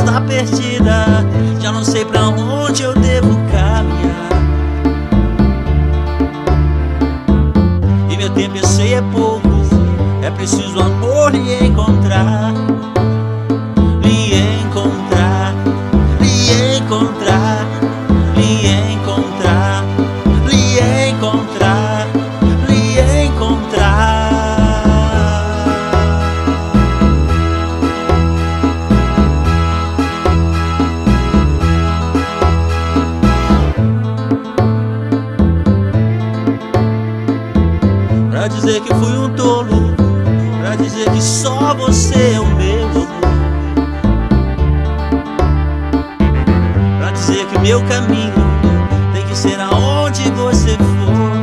está perdida, já não sei pra onde eu devo caminhar. E meu tempo eu sei é pouco, é preciso amor lhe encontrar. Lhe encontrar, lhe encontrar, lhe encontrar, lhe encontrar, lhe encontrar. Pra dizer que fui um tolo, pra dizer que só você é o meu amor, pra dizer que meu caminho tem que ser aonde você for.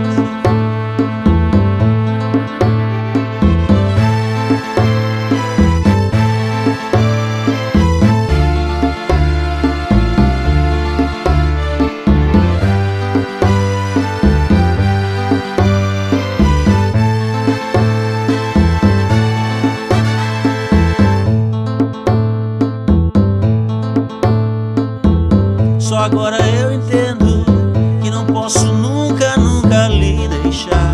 Só agora eu entendo que não posso nunca, nunca lhe deixar.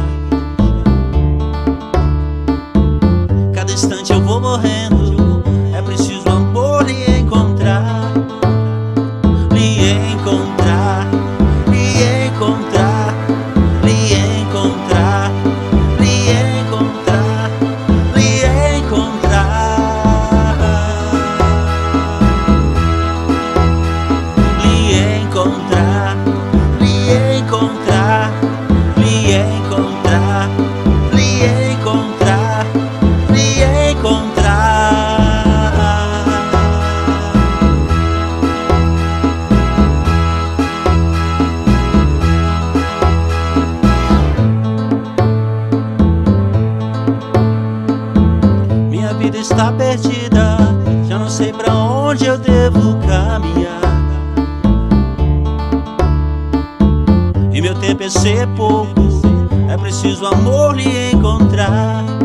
Cada instante eu vou morrendo, é preciso amor lhe encontrar. Lhe encontrar, lhe encontrar, lhe encontrar, lhe encontrar, lhe encontrar. Encontrar, lhe encontrar, lhe encontrar, lhe encontrar, lhe encontrar. Minha vida está perdida, já não sei pra onde eu devo caminhar. E meu tempo é ser pouco, é preciso amor lhe encontrar.